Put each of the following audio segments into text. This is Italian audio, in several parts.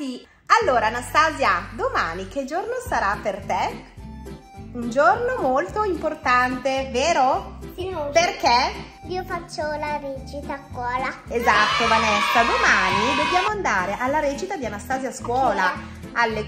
ragazzi! Allora Anastasia, domani che giorno sarà per te? Un giorno molto importante, vero? Sì. Perché? Io faccio la recita a scuola. Esatto Vanessa, domani dobbiamo andare alla recita di Anastasia a scuola alle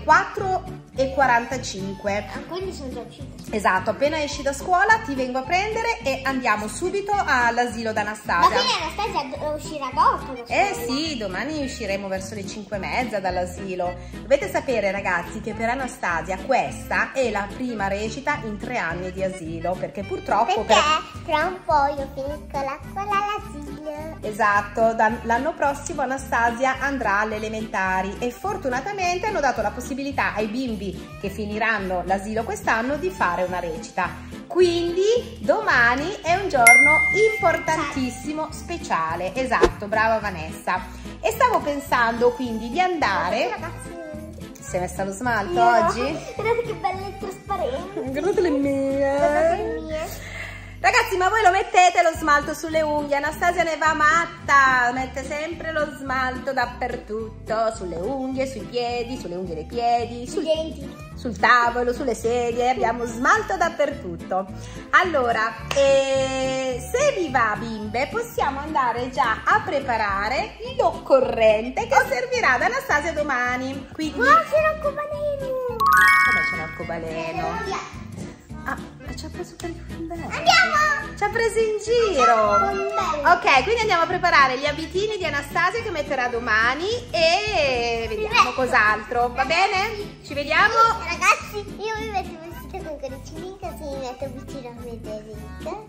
4:45. Quindi sono già uscita. Esatto, appena esci da scuola ti vengo a prendere e andiamo subito all'asilo d'Anastasia. Ma quindi Anastasia uscirà dopo? Sì, domani usciremo verso le 5:30 dall'asilo. Dovete sapere ragazzi che per Anastasia questa è la prima recita in 3 anni di asilo, perché purtroppo... Perché tra un po' io finisco la scuola all'asilo. Esatto, l'anno prossimo Anastasia andrà alle elementari e fortunatamente hanno dato la possibilità ai bimbi che finiranno l'asilo quest'anno di fare una recita. Quindi domani è un giorno importantissimo, speciale. Esatto, brava Vanessa. E stavo pensando quindi di andare... Ragazzi, si è messa lo smalto oggi? guardate che belle e trasparenti. Guardate le mie. Guardate le mie. Ragazzi, ma voi lo mettete lo smalto sulle unghie? Anastasia ne va matta, mette sempre lo smalto dappertutto, sulle unghie, sui piedi, sulle unghie dei piedi, Sui denti. sul tavolo, sulle sedie, abbiamo smalto dappertutto. Allora, se vi va bimbe, possiamo andare già a preparare l'occorrente che servirà ad Anastasia domani. Quindi... Wow, c'è l'arcobaleno! Come c'è l'arcobaleno? Ah, ci ha preso per il bello. Andiamo! Ci ha preso in giro. Ok, quindi andiamo a preparare gli abitini di Anastasia che metterà domani e vediamo cos'altro. Va bene? Ci vediamo? Ragazzi, io mi metto vestita con coricini così mi metto vicino a Federica.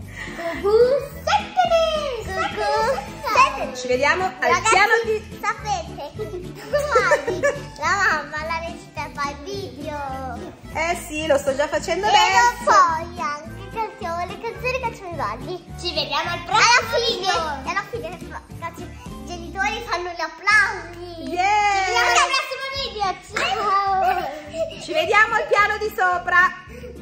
Ci vediamo al Ragazzi, piano di... sapete, domani la mamma la recita fa il video. Sì, lo sto già facendo E adesso. poi anche canzoni, le canzoni cacciano i balli. Ci vediamo al prossimo video. E alla fine i genitori fanno gli applausi. Yeah! Ci vediamo al prossimo video. Ciao. Ci vediamo al piano di sopra.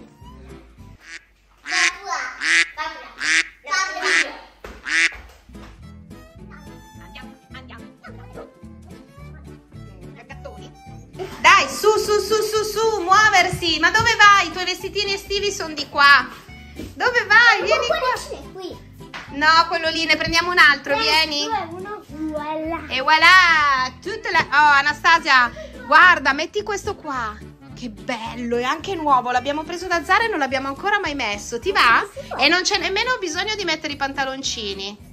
Dai, su, muoversi. Ma dove vai? I tuoi vestitini estivi sono di qua. Dove vai? Vieni qua. Qui. No, quello lì, ne prendiamo un altro, vieni. Voilà. E voilà, Oh, Anastasia, guarda, metti questo qua. Che bello, è anche nuovo, l'abbiamo preso da Zara e non l'abbiamo ancora mai messo. Ti va? E non c'è nemmeno bisogno di mettere i pantaloncini.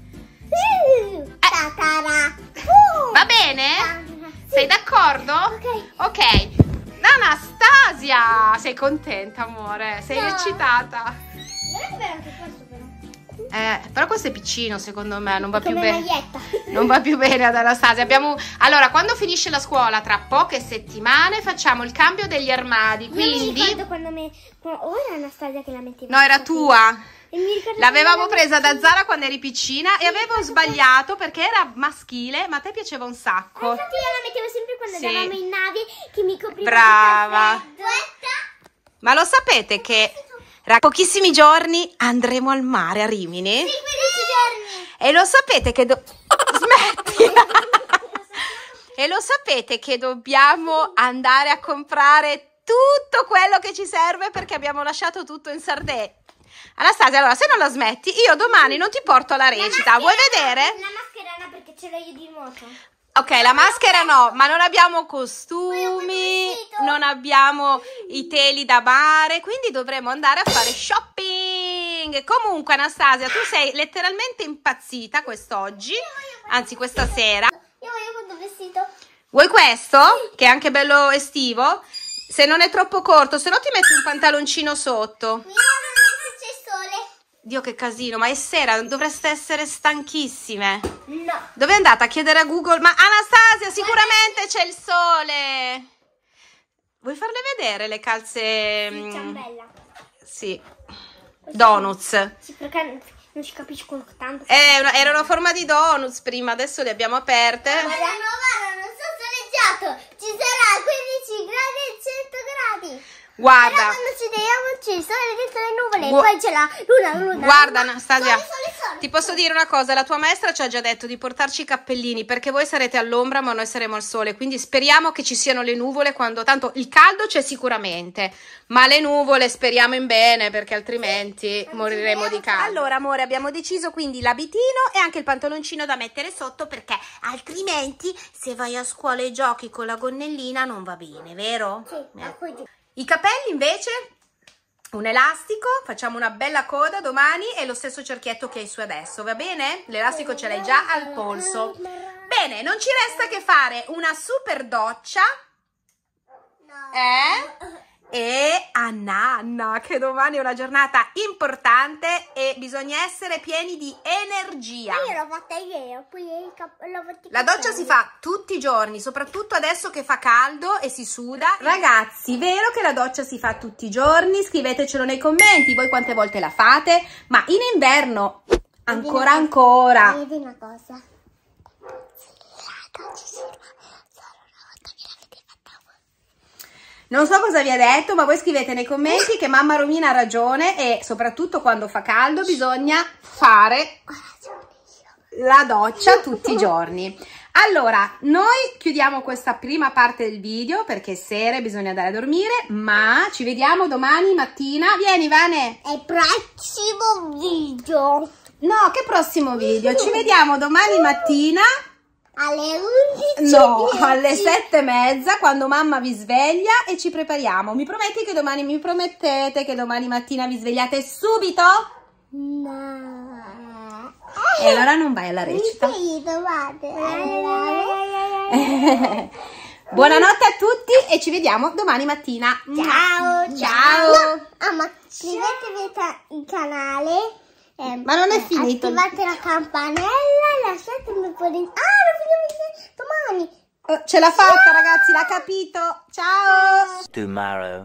Va bene? Sei d'accordo? Ok. Anastasia, sei contenta, amore? Sei eccitata? Però questo è piccino, secondo me, non va più bene. Non va più bene ad Anastasia. Allora, quando finisce la scuola, tra poche settimane, facciamo il cambio degli armadi. Quindi... mi ricordo quando ora Anastasia che la metteva. No, era tua. L'avevamo L'avevamo presa da Zara quando eri piccina e avevo sbagliato perché era maschile, ma a te piaceva un sacco. Infatti io la mettevo sempre quando andavamo in nave, che mi copriva. Brava. Ma lo sapete che tra pochissimi giorni andremo al mare a Rimini? Sì, 15 giorni. E lo sapete che smetti. E lo sapete che dobbiamo andare a comprare tutto quello che ci serve perché abbiamo lasciato tutto in Sardegna. Anastasia, allora se non la smetti, io domani non ti porto alla recita. Vuoi vedere? La maschera no, perché ce l'ho io di moto. Ok, la maschera no, ma non abbiamo costumi, non abbiamo i teli da mare, quindi dovremo andare a fare shopping. Comunque Anastasia, tu sei letteralmente impazzita quest'oggi, anzi questa sera. Io voglio questo vestito. Vuoi questo? Che è anche bello estivo? Se non è troppo corto, se no ti metti un pantaloncino sotto. Dio che casino, ma è sera, dovreste essere stanchissime. No. Dove è andata a chiedere a Google? Ma Anastasia, sicuramente c'è il sole. Vuoi farle vedere le calze? Ciambella. Sì. Donuts. Sì, perché non ci capisco tanto. Era una forma di donuts prima, adesso le abbiamo aperte. Guarda, non so soleggiato. Ci sarà 15 gradi e 100 gradi. Guarda. Però quando ci vediamo ci sono le nuvole, poi c'è la luna. Guarda Anastasia, Sole. ti posso dire una cosa, la tua maestra ci ha già detto di portarci i cappellini perché voi sarete all'ombra ma noi saremo al sole, quindi speriamo che ci siano le nuvole quando, tanto il caldo c'è sicuramente, ma le nuvole speriamo in bene perché altrimenti moriremo di caldo. Allora amore, abbiamo deciso quindi l'abitino e anche il pantaloncino da mettere sotto perché altrimenti se vai a scuola e giochi con la gonnellina non va bene, vero? Sì, I capelli invece, un elastico, facciamo una bella coda domani e lo stesso cerchietto che hai su adesso, va bene? L'elastico ce l'hai già al polso. Bene, non ci resta che fare una super doccia. E a nanna, che domani è una giornata importante e bisogna essere pieni di energia. io l'ho fatta ieri, poi l'ho fatta. La doccia si fa tutti i giorni, soprattutto adesso che fa caldo e si suda. Ragazzi, vero che la doccia si fa tutti i giorni? Scrivetecelo nei commenti, voi quante volte la fate? Ma in inverno ancora. Vedi una cosa. La doccia si fa solo una volta che l'avete fatta. Non so cosa vi ha detto, ma voi scrivete nei commenti che mamma Romina ha ragione e soprattutto quando fa caldo bisogna fare la doccia tutti i giorni. Allora, noi chiudiamo questa prima parte del video perché è sera e bisogna andare a dormire, ma ci vediamo domani mattina. Vieni Vane! È il prossimo video. No, che prossimo video? Ci vediamo domani mattina. Alle 11. No, alle 7:30 quando mamma vi sveglia e ci prepariamo. Mi promettete che domani mattina vi svegliate subito? No. E allora non vai alla recita. Buonanotte a tutti e ci vediamo domani mattina. Ciao. Ma iscrivetevi al canale. Ma non è finito. Attivate la campanella e lasciatemi un po' di... lo finiamo domani. Ce l'ha fatta ragazzi, l'ha capito. Ciao. Tomorrow.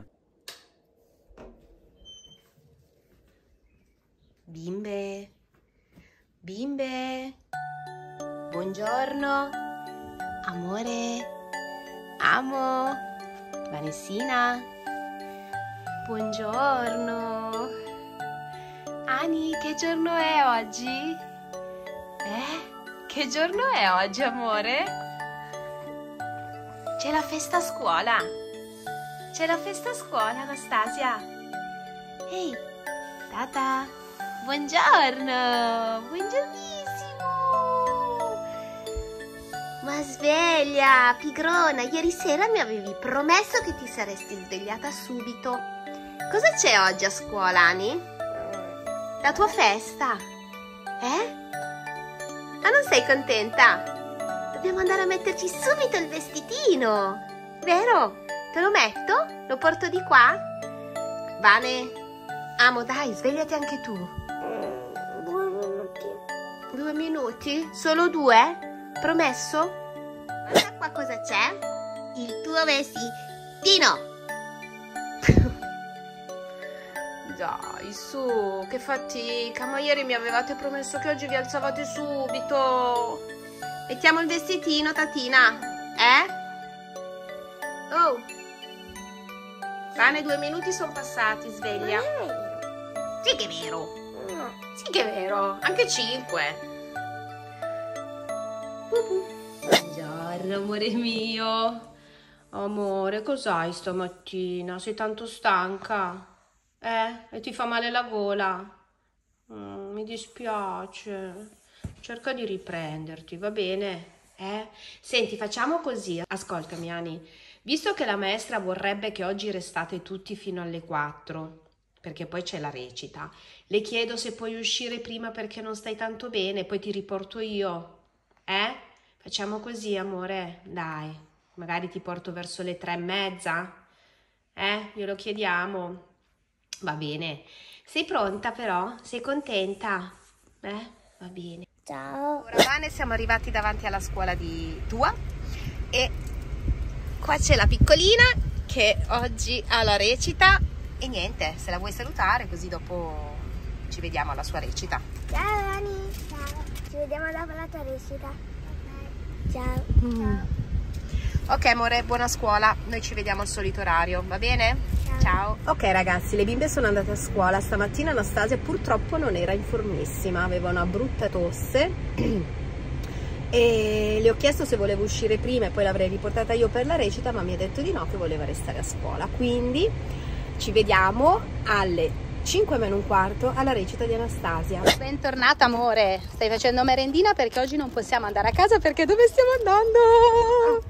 Bimbe, buongiorno, amore, amo, Vanessina, buongiorno, Ani, che giorno è oggi? Che giorno è oggi, amore? C'è la festa a scuola, Anastasia. Ehi, tata, buongiorno, buongiornissimo. Ma sveglia, pigrona, ieri sera mi avevi promesso che ti saresti svegliata subito. Cosa c'è oggi a scuola, Ani? La tua festa? Ma non sei contenta? Dobbiamo andare a metterci subito il vestitino, vero? Te lo metto? Lo porto di qua? Vane, amo, dai, svegliati anche tu. 2 minuti. 2 minuti? Solo 2? Promesso? Guarda qua cosa c'è. Il tuo vestitino. Dai, su, che fatica. Ma ieri mi avevate promesso che oggi vi alzavate subito. Mettiamo il vestitino, tatina. Oh. Vane, 2 minuti sono passati, sveglia. Sì che è vero. Sì che è vero. Anche 5. Buongiorno, amore mio. Amore, cos'hai stamattina? Sei tanto stanca? E ti fa male la gola? Mi dispiace. Cerca di riprenderti, va bene? Senti, facciamo così. Ascoltami, Ani. Visto che la maestra vorrebbe che oggi restate tutti fino alle 4, perché poi c'è la recita, le chiedo se puoi uscire prima perché non stai tanto bene, poi ti riporto io. Facciamo così, amore? Dai, magari ti porto verso le 3:30? Glielo chiediamo. Va bene. Sei pronta però? Sei contenta? Va bene. Ciao. Ora Vane, siamo arrivati davanti alla scuola di tua e qua c'è la piccolina che oggi ha la recita e niente, se la vuoi salutare così dopo ci vediamo alla sua recita. Ciao Ani. Ciao. Ci vediamo dopo la tua recita. Ciao. Ok amore, buona scuola, noi ci vediamo al solito orario, va bene? Ciao. Ok ragazzi, le bimbe sono andate a scuola. Stamattina Anastasia purtroppo non era in formissima, aveva una brutta tosse e le ho chiesto se voleva uscire prima e poi l'avrei riportata io per la recita, ma mi ha detto di no, che voleva restare a scuola. Quindi ci vediamo alle 5:45 alla recita di Anastasia. Bentornata amore, stai facendo merendina perché oggi non possiamo andare a casa perché dove stiamo andando?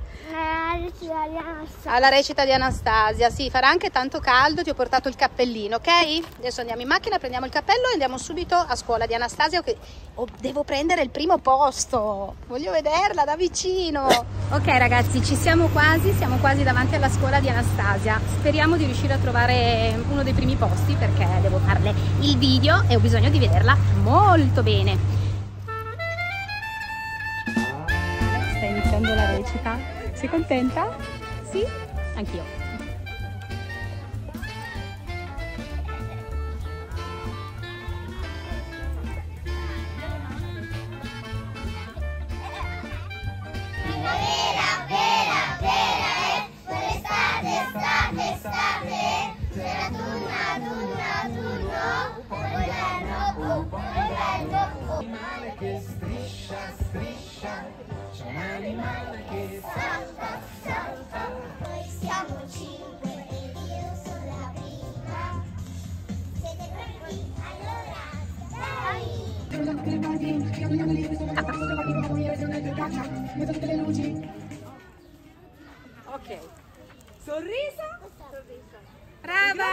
Alla recita di Anastasia, sì, farà anche tanto caldo, ti ho portato il cappellino, ok? Adesso andiamo in macchina, prendiamo il cappello e andiamo subito a scuola di Anastasia, che devo prendere il primo posto, voglio vederla da vicino. Ok ragazzi, siamo quasi davanti alla scuola di Anastasia, speriamo di riuscire a trovare uno dei primi posti perché devo farle il video e ho bisogno di vederla molto bene. Sta iniziando la recita. Sei contenta? Sì? Anch'io. Primavera, vera, vera, quell'estate, estate, c'era turno, poi l'inverno, animale che striscia, c'è un animale che salta, noi siamo 5 ed io sono la prima, siete pronti? Allora, Ok, sorriso? Brava!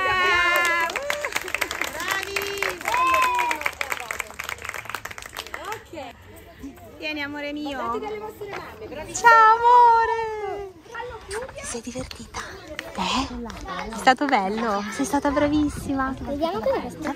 Bravi! Ok. Vieni amore mio. Dalle vostre mamme, bravissima. Ciao amore! Ti sei divertita? È stato bello? Sei stata bravissima. vediamo cosa sta.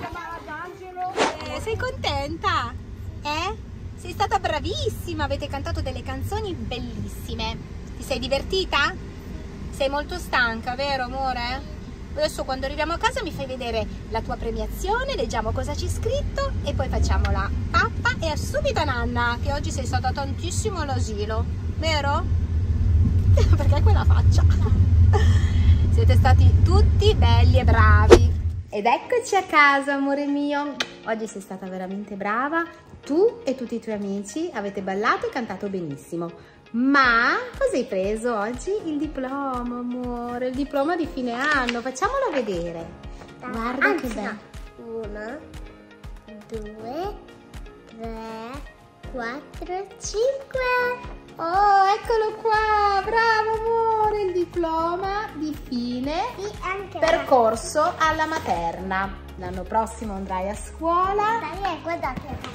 Sei contenta? Sei stata bravissima, avete cantato delle canzoni bellissime. Ti sei divertita? Sei molto stanca, vero amore? Adesso quando arriviamo a casa mi fai vedere la tua premiazione, leggiamo cosa c'è scritto e poi facciamo la pappa e subito a Nanna, che oggi sei stata tantissimo all'asilo, vero? Perché quella faccia? Siete stati tutti belli e bravi. Ed eccoci a casa amore mio. Oggi sei stata veramente brava. Tu e tutti i tuoi amici avete ballato e cantato benissimo. Ma cosa hai preso oggi? Il diploma, amore, il diploma di fine anno. Facciamolo vedere. Guarda anche che bello. 1, 2, 3, 4, 5. Oh, eccolo qua. Bravo amore, il diploma di fine percorso alla materna. L'anno prossimo andrai a scuola. Dai, guardate.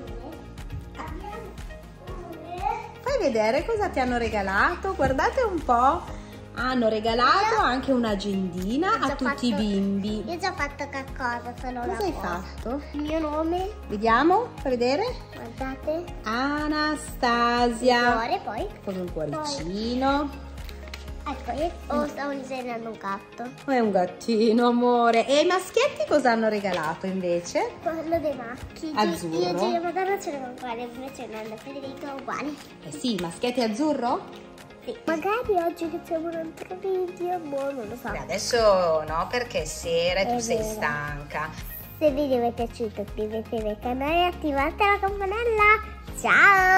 Fai vedere cosa ti hanno regalato, guardate un po', hanno regalato anche un'agendina a tutti i bimbi. Io ho già fatto qualcosa, solo una cosa. Cosa hai fatto? Il mio nome. Vediamo, fai vedere. Guardate. Anastasia. Il cuore poi. Con un cuoricino. Ecco, stavo disegnando un gatto. È un gattino, amore. E i maschietti cosa hanno regalato invece? Quello dei maschi. Azzurro. Io e Madonna ce l'ho uguali, invece Nando e Federico uguali. Eh sì, maschietti azzurro? Sì. Magari oggi facciamo un altro video, boh, non lo so. Adesso no, perché è sera e tu sei stanca. Se il video vi è piaciuto iscrivetevi al canale e attivate la campanella. Ciao!